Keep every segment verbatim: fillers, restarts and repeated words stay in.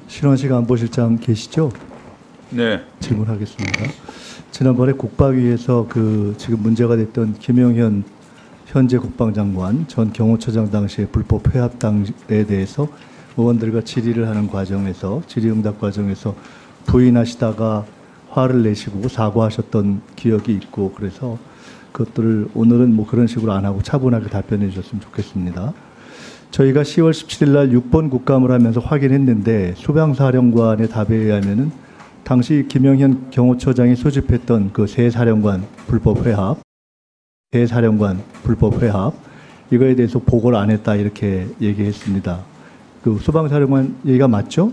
신원식 안보실장 계시죠? 네. 질문하겠습니다. 지난번에 국방위에서 그 지금 문제가 됐던 김영현 현재 국방장관 전 경호처장 당시의 불법 회합 당에 대해서 의원들과 질의를 하는 과정에서 질의응답 과정에서 부인하시다가 화를 내시고 사과하셨던 기억이 있고, 그래서 그것들을 오늘은 뭐 그런 식으로 안 하고 차분하게 답변해 주셨으면 좋겠습니다. 저희가 시월 십칠일 날 육 번 국감을 하면서 확인했는데 수방사령관의 답에 의하면은 당시 김영현 경호처장이 소집했던 그 세 사령관 불법 회합, 세 사령관 불법 회합 이거에 대해서 보고를 안 했다 이렇게 얘기했습니다. 그 수방사령관 얘기가 맞죠?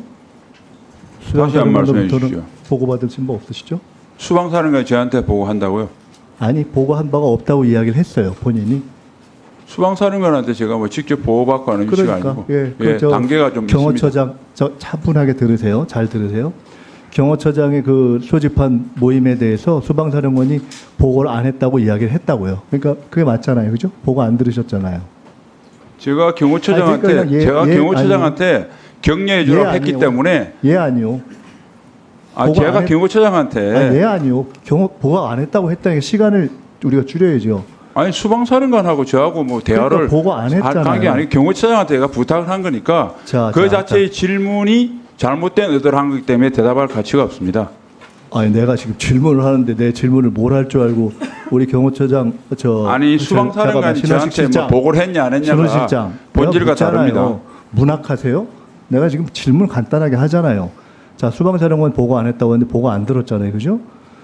다시 한 말씀해 주시죠. 보고받으신 바 없으시죠? 수방사령관이 저한테 보고한다고요? 아니, 보고한 바가 없다고 이야기를 했어요, 본인이. 수방사령관한테 제가 뭐 직접 보고받고 하는 그러니까, 위치가 아니고 예, 예, 그 단계가 좀 경호처장, 저 차분하게 들으세요. 잘 들으세요. 경호처장의 그 소집한 모임에 대해서 수방사령관이 보고를 안 했다고 이야기를 했다고요. 그러니까 그게 맞잖아요, 그죠? 보고 안 들으셨잖아요. 제가 경호처장한테 아니, 그러니까 예, 제가 예, 경호처장한테 격려해 주라고 예, 했기 아니요. 때문에 예, 아니요. 아 제가 했... 경호처장한테 아니, 예, 아니요. 경호 보고 안 했다고 했다니까 시간을 우리가 줄여야죠. 아니 수방사령관하고 저하고 뭐 대화를 그러니까 보고 안 했잖아요. 한 게 아니고 경호처장한테 제가 부탁을 한 거니까 자, 그 자, 자체의 자. 질문이 잘못된 의도를 한 거기 때문에 대답할 가치가 없습니다. 아니, 내가 지금 질문을 하는데 내 질문을 뭘 할 줄 알고 우리 경호처장 저 아니 수방사령관이 저한테 뭐 보고를 했냐 안 했냐가 실장, 본질과 다릅니다. 문학하세요? 내가 지금 질문 간단하게 하잖아요. 자, 수방사령관 보고 안 했다고 했는데 보고 안 들었잖아요, 그죠?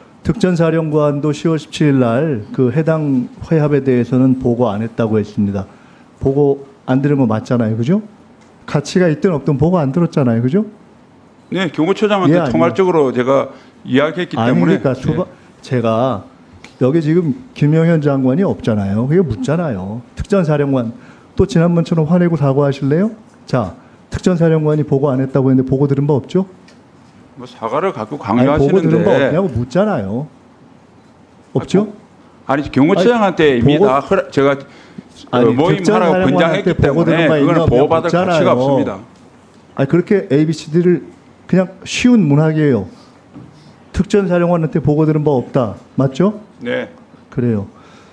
특전사령관도 시월 십칠일 날 그 해당 회합에 대해서는 보고 안 했다고 했습니다. 보고 안 들은 거 맞잖아요, 그죠? 가치가 있든 없든 보고 안 들었잖아요, 그죠? 네, 경호처장한테 예, 통괄적으로 제가 이야기했기 아니, 때문에. 그러니까 수바, 네. 제가 여기 지금 김영현 장관이 없잖아요. 그게 묻잖아요. 특전사령관 또 지난번처럼 화내고 사과하실래요? 자, 특전사령관이 보고 안 했다고 했는데 보고 들은 바 없죠? 뭐 사과를 갖고 아니, 보고 들은 바 강요하시는데. 없냐고 묻잖아요. 없죠? 아니, 경호처장한테 아니, 이미 보고, 다 허락, 제가 아니, 어, 모임하라고 권장했기 때문에 그거는 보호받을 묻잖아요. 가치가 없습니다. 아니, 그렇게 에이비씨디를 그냥 쉬운 문학이에요. 특전사령관한테 보고 들은 바 없다. 맞죠? 네. 그래요.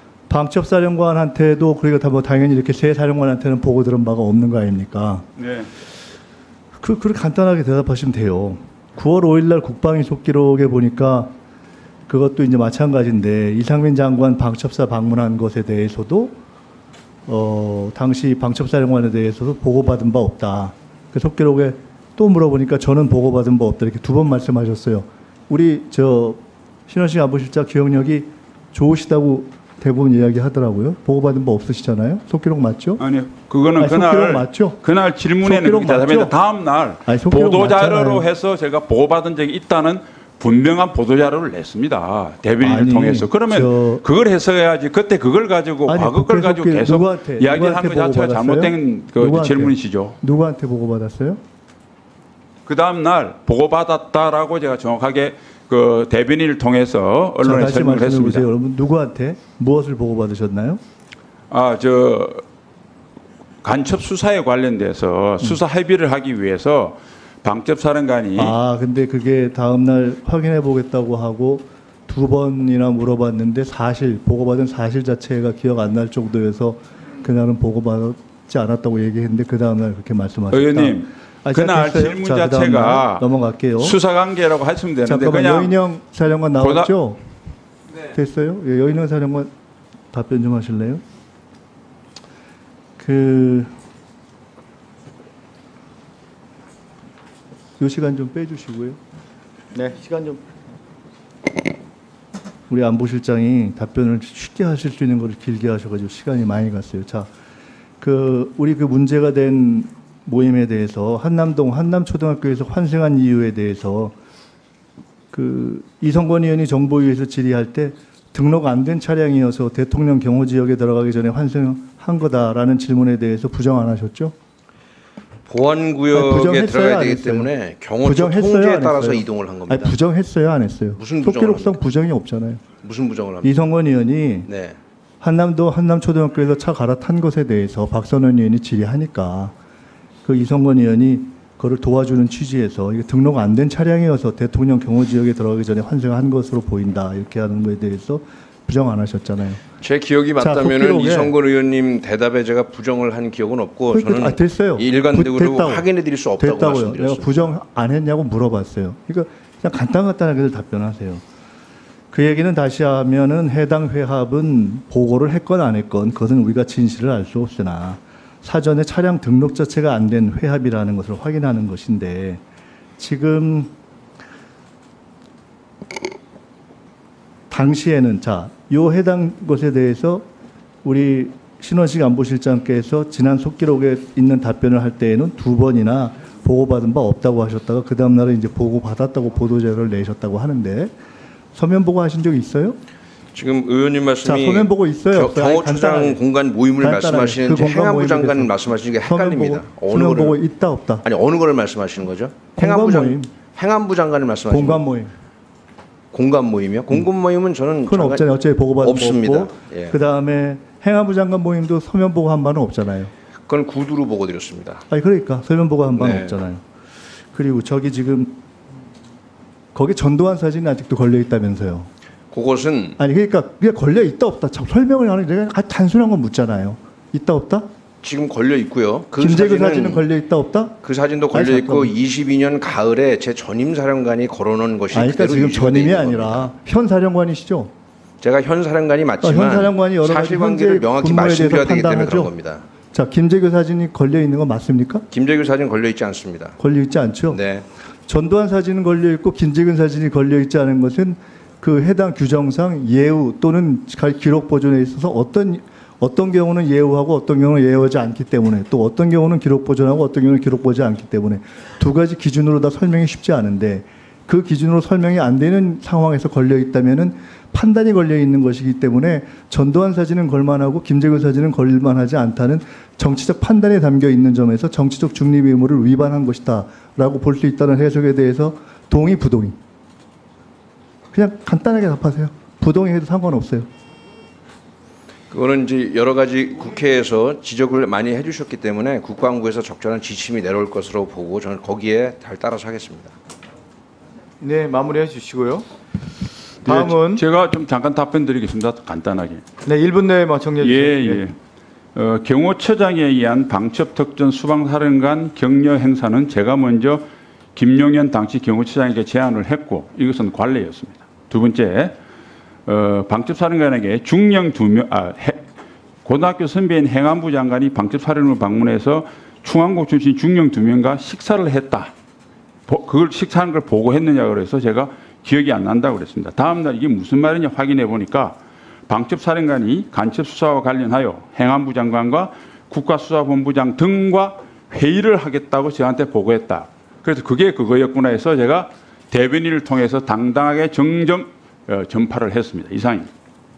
방첩사령관한테도 그리고 다 뭐 당연히 이렇게 세 사령관한테는 보고 들은 바가 없는 거 아닙니까? 네. 그 그렇게 간단하게 대답하시면 돼요. 구월 오일 날 국방위 속기록에 보니까 그것도 이제 마찬가지인데 이상민 장관 방첩사 방문한 것에 대해서도 어 당시 방첩사령관에 대해서도 보고받은 바 없다. 그 속기록에 또 물어보니까 저는 보고받은 바 없다 이렇게 두 번 말씀하셨어요. 우리 저 신원식 안보실장 기억력이 좋으시다고 대부분 이야기하더라고요. 보고받은 바 없으시잖아요. 속기록 맞죠? 아니요. 그거는 아니, 그날 속기록 맞죠? 그날 질문에는 대답했는데 다음 날 보도 자료로 해서 제가 보고받은 적이 있다는 분명한 보도 자료를 냈습니다. 대변인을 통해서. 그러면 저, 그걸 해석해야지. 그때 그걸 가지고 아니, 과거 걸 가지고 계속 누구한테, 이야기를 한 것 자체가 잘못된 그 누구한테? 질문이시죠. 누구한테 보고받았어요? 그 다음 날 보고받았다라고 제가 정확하게 그 대변인을 통해서 언론에 다시 설명을 말씀해 했습니다. 보세요. 여러분 누구한테 무엇을 보고받으셨나요? 아, 저 간첩 수사에 관련돼서 음. 수사 합의를 하기 위해서 방첩사령관이 아, 근데 그게 다음 날 확인해 보겠다고 하고 두 번이나 물어봤는데 사실 보고받은 사실 자체가 기억 안 날 정도여서 그날은 보고받지 않았다고 얘기했는데 그 다음 날 그렇게 말씀하셨다. 의원님, 아, 그날 됐어요? 질문 자, 자체가 넘어갈게요. 수사관계라고 하시면 되는데 잠깐만, 그냥 여인영 사령관 나왔죠? 보다... 네. 됐어요? 예, 여인영 사령관 답변 좀 하실래요? 그... 요 시간 좀 빼주시고요. 네. 시간 좀. 우리 안보실장이 답변을 쉽게 하실 수 있는 것을 길게 하셔가지고 시간이 많이 갔어요. 자, 그 우리 그 문제가 된 모임에 대해서 한남동 한남초등학교에서 환생한 이유에 대해서 그 이성권 의원이 정보위에서 질의할 때 등록 안 된 차량이어서 대통령 경호 지역에 들어가기 전에 환생한 거다라는 질문에 대해서 부정 안 하셨죠? 보안구역에 들어가야 되기 때문에 경호처 통제에 따라서 이동을 한 겁니다. 아니, 부정했어요, 안 했어요? 무슨 부정을 속기록상 합니까? 부정이 없잖아요. 무슨 부정을 합니까? 이성권 의원이 네. 한남도 한남초등학교에서 차 갈아탄 것에 대해서 박선원 의원이 질의하니까 그 이성권 의원이 그걸 도와주는 취지에서 이게 등록 안 된 차량이어서 대통령 경호 지역에 들어가기 전에 환승한 것으로 보인다 이렇게 하는 거에 대해서 부정 안 하셨잖아요. 제 기억이 맞다면은 이성근 의원님 대답에 제가 부정을 한 기억은 없고 그러니까, 저는 아, 됐어요. 일관되고 확인해드릴 수 없다고 됐다고요. 말씀드렸습니다. 내가 부정 안 했냐고 물어봤어요. 그러니까 그냥 간단간단하게 답변하세요. 그 얘기는 다시 하면은 해당 회합은 보고를 했건 안 했건 그것은 우리가 진실을 알 수 없으나 사전에 차량 등록 자체가 안 된 회합이라는 것을 확인하는 것인데 지금 당시에는 자, 요 해당 것에 대해서 우리 신원식 안보실장께서 지난 속기록에 있는 답변을 할 때에는 두 번이나 보고받은 바 없다고 하셨다가 그 다음 날에 이제 보고받았다고 보도자료를 내셨다고 하는데 서면 보고 하신 적 있어요? 지금 의원님 말씀이 자, 서면 보고 있어요. 겨, 경호처장 공간 모임을 말씀하시는지 그 행안부 장관 말씀하시는 게 헷갈립니다. 보고, 어느 서면 보고 있다 없다. 아니 어느 거를 말씀하시는 거죠? 행안부 장 행안부 장관을 말씀하시는 공간 모임. 공간 모임이요? 공간 모임은 저는 그건 장관, 없잖아요. 어차피 보고받은 없습니다. 없고 예. 그 다음에 행안부 장관 모임도 서면 보고 한 바는 없잖아요. 그건 구두로 보고 드렸습니다. 아니 그러니까 서면 보고 한 바는 네. 없잖아요. 그리고 저기 지금 거기 전두환 사진이 아직도 걸려 있다면서요. 그것은 아니 그러니까 그게 걸려 있다 없다. 참 설명을 하는 내가 아주 단순한 건 묻잖아요. 있다 없다? 지금 걸려 있고요. 그 김재규 사진은, 사진은 걸려 있다 없다? 그 사진도 걸려 아니, 있고 이십이 년 가을에 제 전임 사령관이 걸어놓은 것이 아니, 그러니까 지금 전임이 아니라 겁니다. 현 사령관이시죠? 제가 현 사령관이 맞지만 어, 현 사령관이 여러 가지 사실관계를 명확히 말씀드려야 되기 때문에 그런 겁니다. 자, 김재규 사진이 걸려 있는 거 맞습니까? 김재규 사진 걸려 있지 않습니다. 걸려 있지 않죠? 네. 전두환 사진은 걸려 있고 김재균 사진이 걸려 있지 않은 것은 그 해당 규정상 예우 또는 기록 보존에 있어서 어떤 어떤 경우는 예우하고 어떤 경우는 예우하지 않기 때문에 또 어떤 경우는 기록 보존하고 어떤 경우는 기록 보지 않기 때문에 두 가지 기준으로 다 설명이 쉽지 않은데 그 기준으로 설명이 안 되는 상황에서 걸려 있다면은 판단이 걸려 있는 것이기 때문에 전두환 사진은 걸만하고 김재규 사진은 걸만하지 않다는 정치적 판단에 담겨 있는 점에서 정치적 중립 의무를 위반한 것이다라고 볼 수 있다는 해석에 대해서 동의 부동의. 그냥 간단하게 답하세요. 부동의해도 상관없어요. 그거는 이제 여러 가지 국회에서 지적을 많이 해주셨기 때문에 국방부에서 적절한 지침이 내려올 것으로 보고 저는 거기에 잘 따라서 하겠습니다. 네, 마무리해 주시고요. 다음은 네, 제가 좀 잠깐 답변드리겠습니다. 간단하게. 네, 일 분 내에 정리해 주세요. 예, 예. 어, 경호처장에 의한 방첩특전 수방사령관 격려 행사는 제가 먼저 김용현 당시 경호처장에게 제안을 했고 이것은 관례였습니다. 두 번째, 어, 방첩사령관에게 중령 두 명, 아, 해, 고등학교 선배인 행안부 장관이 방첩사령을 방문해서 충안고 출신 중령 두 명과 식사를 했다. 보, 그걸 식사하는 걸 보고했느냐 그래서 제가 기억이 안 난다고 그랬습니다. 다음 날 이게 무슨 말이냐 확인해 보니까 방첩사령관이 간첩수사와 관련하여 행안부 장관과 국가수사본부장 등과 회의를 하겠다고 저한테 보고했다. 그래서 그게 그거였구나 해서 제가 대변인을 통해서 당당하게 정정 어, 전파를 했습니다. 이상입니다.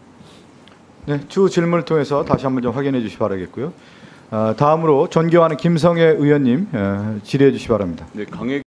네, 주 질문을 통해서 다시 한번 좀 확인해 주시 기 바라겠고요. 어, 다음으로 존경하는 김성애 의원님 어, 질의해 주시 기 바랍니다. 네, 강해